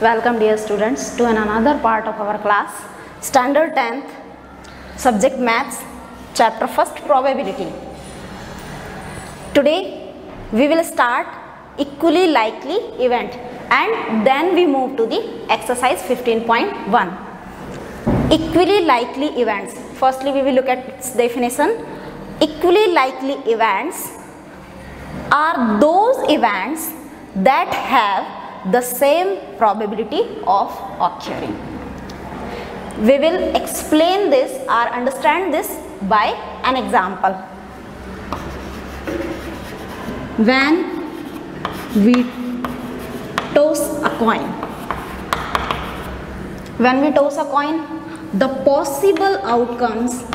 Welcome dear students to another part of our class, Standard 10th, Subject Maths, Chapter 1st Probability. Today we will start equally likely event and then we move to the exercise 15.1. Equally likely events. Firstly we will look at its definition. Equally likely events are those events that have the same probability of occurring. We will explain this or understand this by an example. When we toss a coin, the possible outcomes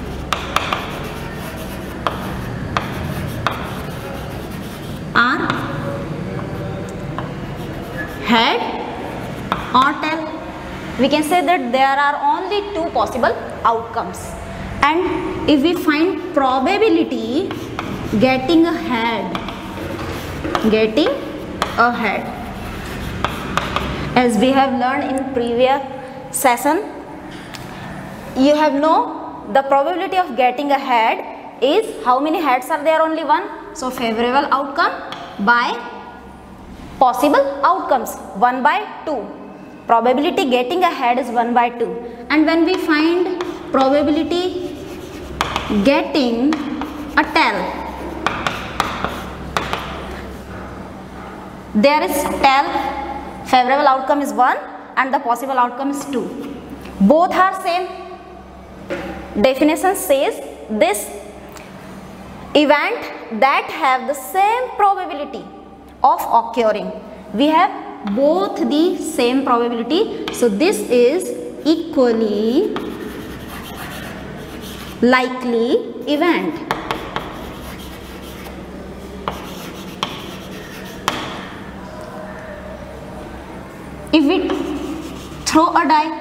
are head or tail. We can say that there are only two possible outcomes, and if we find probability getting a head, as we have learned in previous session, you have know the probability of getting a head is how many heads are there? Only one. So favorable outcome by possible outcomes 1 by 2. Probability getting a head is 1 by 2. And when we find probability getting a tail, there is tail, favorable outcome is 1 and the possible outcome is 2. Both are same. Definition says this event that have the same probability of occurring. We have both the same probability, so this is equally likely event. If we throw a die,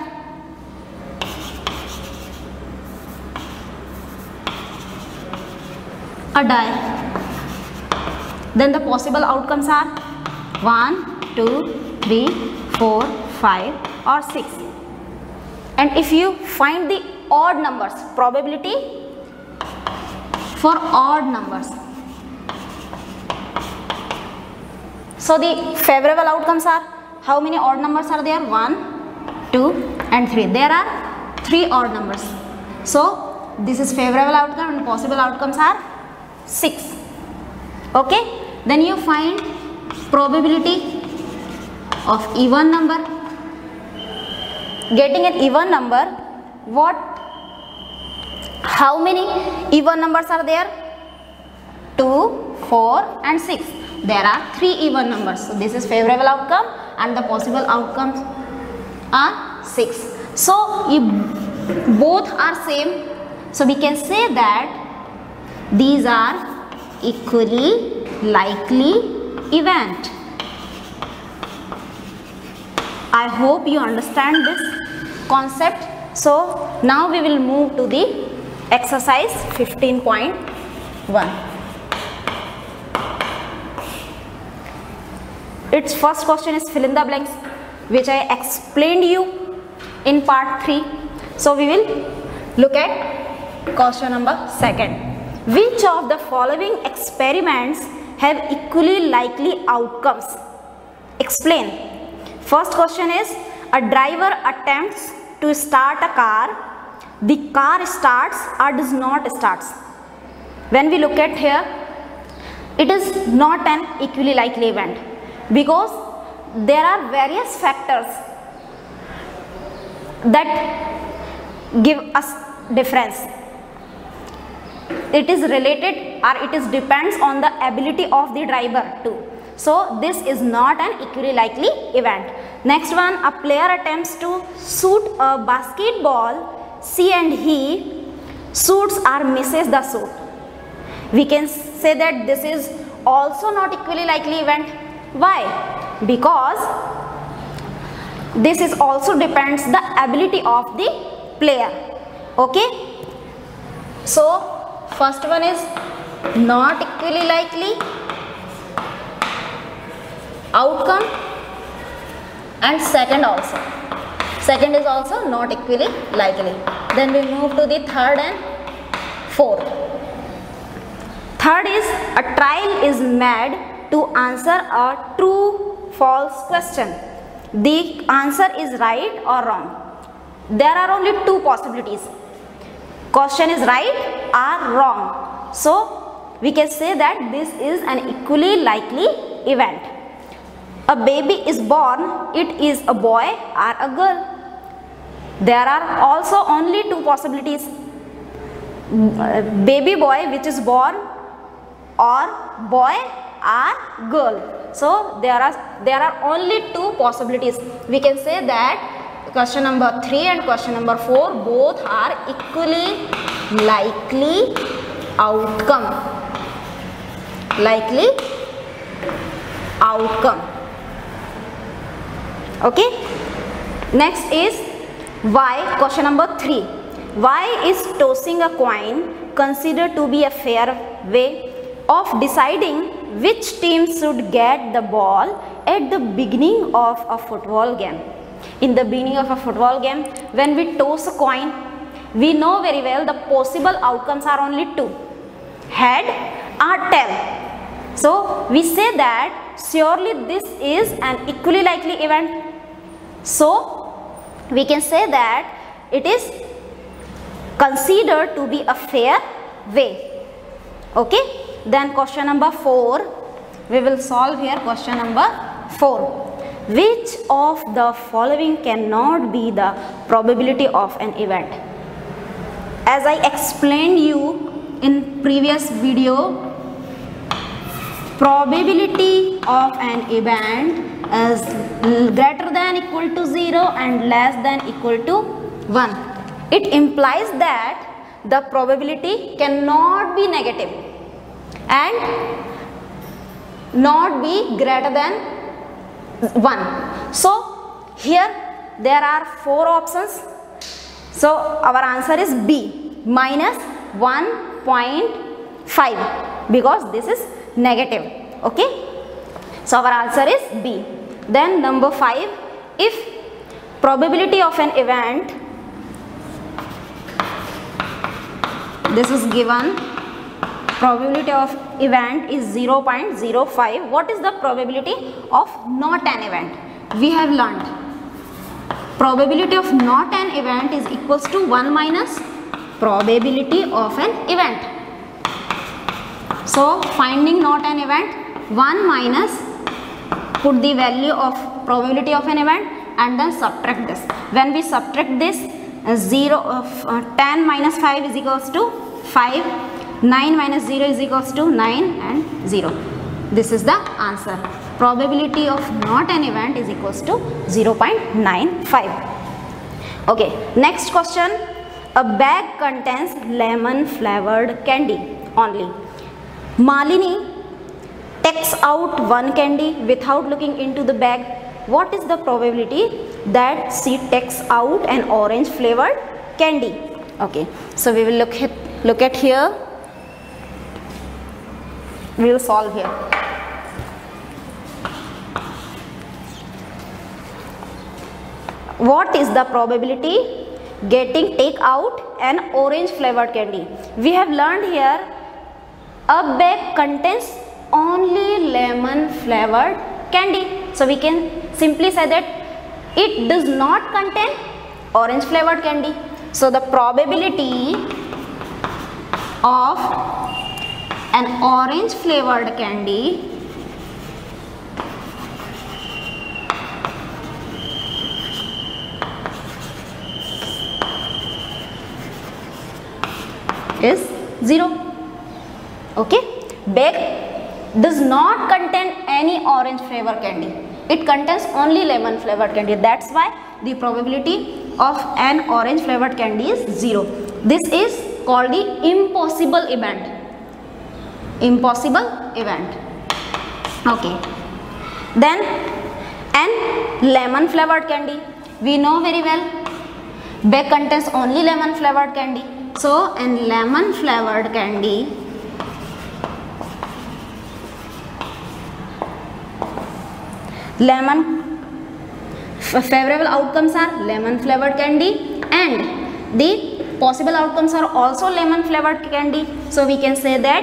then the possible outcomes are 1, 2, 3, 4, 5 or 6. And if you find the odd numbers, probability for odd numbers, so the favorable outcomes are, how many odd numbers are there? 1, 2 and 3. There are 3 odd numbers. So this is favorable outcome and possible outcomes are 6. Okay, then you find probability of even number. Getting an even number, how many even numbers are there? 2, 4 and 6. There are 3 even numbers. So this is favorable outcome and the possible outcomes are 6. So if both are same, so we can say that these are equally likely event. I hope you understand this concept. So now we will move to the exercise 15.1. Its first question is fill in the blanks, which I explained you in part 3. So we will look at question number 2. Which of the following experiments have equally likely outcomes? Explain. First question is, a driver attempts to start a car. The car starts or does not start. When we look at here, it is not an equally likely event because there are various factors that give us difference. It is related or it is depends on the ability of the driver too. So this is not an equally likely event. Next one, a player attempts to shoot a basketball. She and he shoots or misses the shot. We can say that this is also not equally likely event. Why? Because this is also depends the ability of the player. Okay. So first one is not equally likely outcome and second also. Second is also not equally likely. Then we move to the third and fourth. Third is a trial is made to answer a true-false question. The answer is right or wrong. There are only two possibilities. Question is right or wrong. So we can say that this is an equally likely event. A baby is born, it is a boy or a girl. There are also only two possibilities. Baby boy which is born, or boy or girl. So there are only two possibilities. We can say that question number 3 and question number 4 both are equally likely outcome. Likely outcome. Okay. Next is why. Question number 3. Why is tossing a coin considered to be a fair way of deciding which team should get the ball at the beginning of a football game? In the beginning of a football game, when we toss a coin, we know very well the possible outcomes are only two, head or tail. So we say that surely this is an equally likely event. So we can say that it is considered to be a fair way. Okay. Then question number 4, we will solve here question number 4. Which of the following cannot be the probability of an event? As I explained you in previous video, probability of an event is greater than equal to 0 and less than equal to 1. It implies that the probability cannot be negative and not be greater than 1. So here there are 4 options. So our answer is B, minus 1.5, because this is negative. Okay. So our answer is B. Then number 5, if probability of an event, this is given, probability of event is 0.05. What is the probability of not an event? We have learned probability of not an event is equals to 1 minus probability of an event. So finding not an event, 1 minus, put the value of probability of an event and then subtract this. When we subtract this, 10 minus 5 is equals to 5. 9 minus 0 is equals to 9 and 0. This is the answer. Probability of not an event is equals to 0.95. Okay, next question. A bag contains lemon flavored candy only. Malini takes out one candy without looking into the bag. What is the probability that she takes out an orange flavored candy? Okay, so we will look at here. We will solve here. What is the probability take out an orange flavored candy? We have learned here a bag contains only lemon flavored candy. So we can simply say that it does not contain orange flavored candy. So the probability of an orange flavored candy is 0. Okay, bag does not contain any orange flavored candy. It contains only lemon flavored candy. That's why the probability of an orange flavored candy is 0. This is called the impossible event. Impossible event. Okay. Then an lemon flavored candy. We know very well bag contains only lemon flavored candy. So an lemon flavored candy favorable outcomes are lemon flavored candy, and the possible outcomes are also lemon flavored candy. So we can say that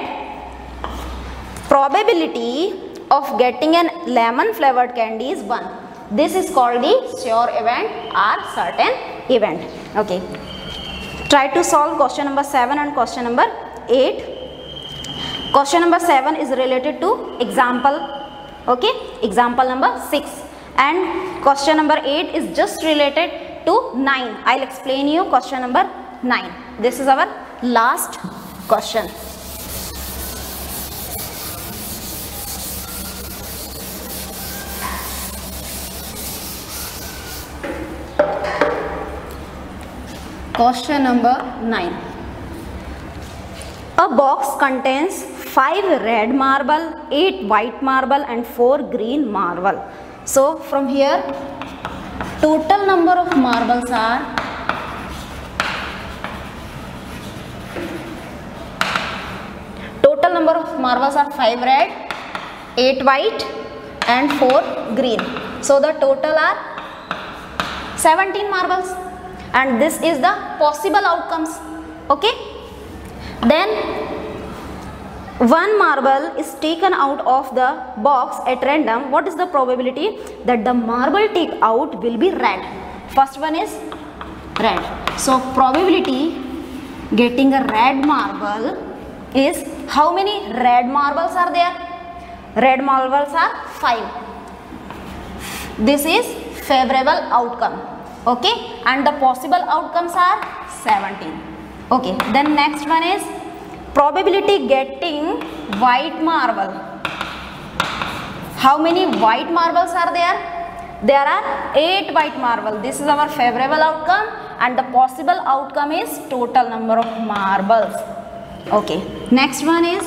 probability of getting an lemon flavored candy is 1. This is called the sure event or certain event. Okay. Try to solve question number 7 and question number 8. Question number 7 is related to example. Okay. Example number 6. And question number 8 is just related to 9. I'll explain you question number 9. This is our last question. Question number 9. A box contains 5 red marble, 8 white marble and 4 green marble. So from here total number of marbles are total number of marbles are 5 red, 8 white and 4 green. So the total are 17 marbles. And this is the possible outcomes. Okay. Then one marble is taken out of the box at random. What is the probability that the marble take out will be red? First one is red. So probability getting a red marble is, how many red marbles are there? Red marbles are 5. This is favorable outcome. Okay, and the possible outcomes are 17. Okay, then next one is probability getting white marble. How many white marbles are there? There are 8 white marbles. This is our favorable outcome, and the possible outcome is total number of marbles. Okay, next one is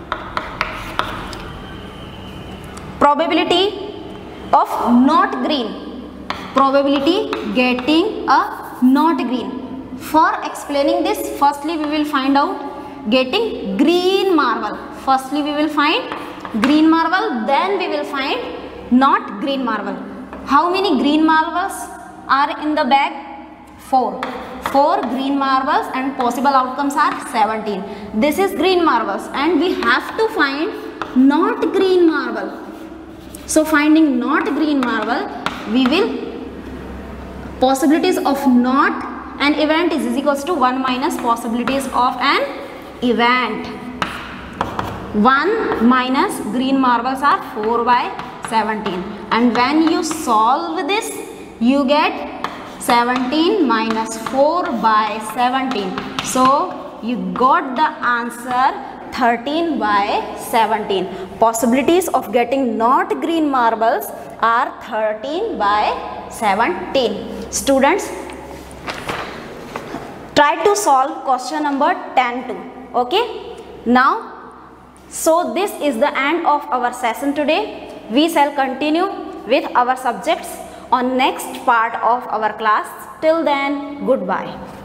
probability of not green. Probability getting a not green. For explaining this, firstly we will find out getting green marble. Firstly we will find green marble, then we will find not green marble. How many green marbles are in the bag? 4. 4 green marbles and possible outcomes are 17. This is green marbles and we have to find not green marble. So finding not green marble, we will possibilities of not an event is equals to 1 minus possibilities of an event. 1 minus green marbles are 4 by 17. And when you solve this, you get 17 minus 4 by 17. So you got the answer 13 by 17. Possibilities of getting not green marbles are 13 by 17. Students, try to solve question number 10 too. Okay. Now, so this is the end of our session today. We shall continue with our subjects on next part of our class. Till then, goodbye.